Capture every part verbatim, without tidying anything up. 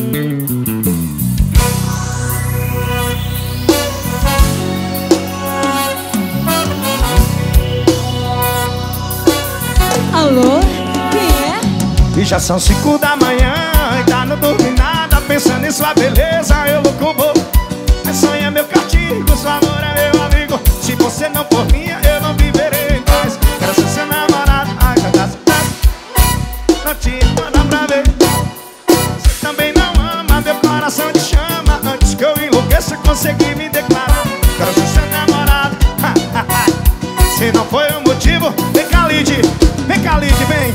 Alô, quem é? E já são cinco da manhã, ainda não dormi nada, pensando em sua beleza, eu louco vou. Mas sonho é meu castigo, seu amor é meu amigo. Se você não for minha, eu não viverei mais. Quero ser seu namorado, ai, cadastro. Não te manda pra ver. Você também não ama, meu coração te chama. Antes que eu enlouqueça, consegui me declarar. Quero ser seu namorado, ha, ha, ha. Se não foi o motivo, vem cá, Lid. Vem cá, Lid, vem.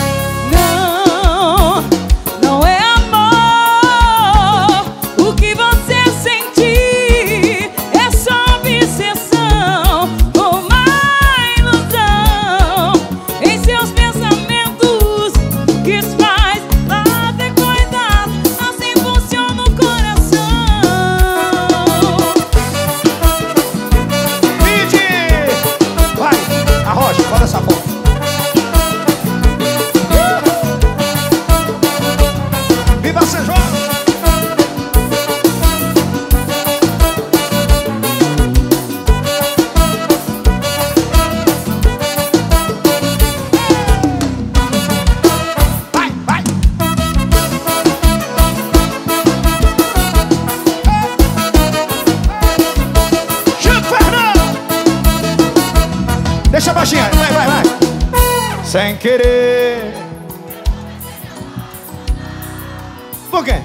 Não, não é amor. O que você sentir é só obsessão, uma ilusão em seus pensamentos que os faz fazer coisas assim, funciona o coração. Lid! Vai, arrocha, bora essa porra. Viva São João! Vai, vai! Chico Fernando! Deixa baixinha, vai, vai, vai! Sem querer. Por quê?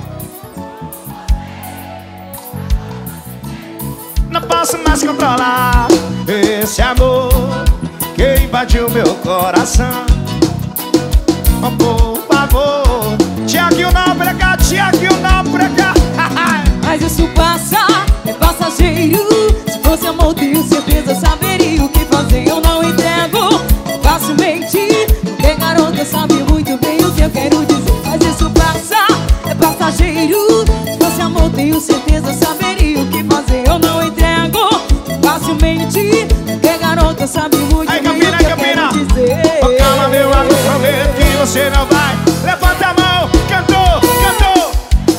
Não posso mais controlar esse amor que invadiu meu coração. Oh, por favor, Tiaguinho não pra cá, Tiaguinho não pra cá. Mas isso passa, é passageiro. Se fosse amor, tenho certeza, saberia o que fazer. Eu não entrego facilmente, porque garota sabe muito bem o que eu quero dizer. Mas isso passa, é passageiro. Se fosse amor, tenho certeza, saberia o que fazer. Eu não entrego facilmente, porque garota sabe muito Aí, bem Campina, o que eu Campina. quero dizer. Oh, calma, meu amigo, prometo que você não vai. Levanta a mão, cantou, cantou.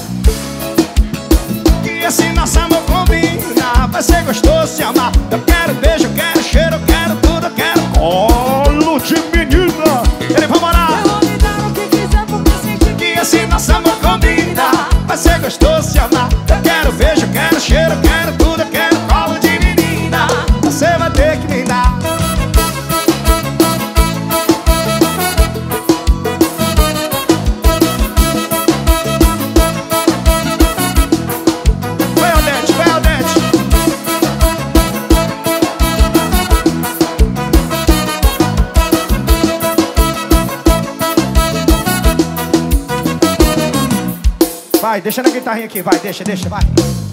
Que esse nosso amor combina, vai ser gostoso se amar. Eu quero beijo, eu quero cheiro, eu quero tudo, eu quero colo de menina. Ele vai morar. Eu vou me dar o que quiser, porque senti Que esse nosso amor combina, vai ser gostoso se amar. Eu quero beijo, eu quero cheiro, eu quero tudo, eu quero colo de menina. Você vai ter que me dar. Vai, Odete, vai, Odete. Vai, deixa na guitarrinha aqui, vai, deixa, deixa, vai.